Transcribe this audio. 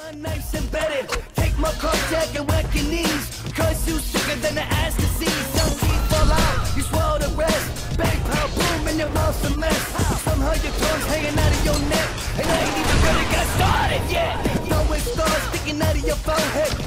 Nice and bedded. Take my contact and whack your knees. Cause you sicker than the ass disease. Don't keep fall out, you swallow the rest. Bang, pow, boom, and your mouth's a mess. Somehow your tongue's hanging out of your neck. And I ain't even really got started yet. Throwing stars sticking out of your forehead.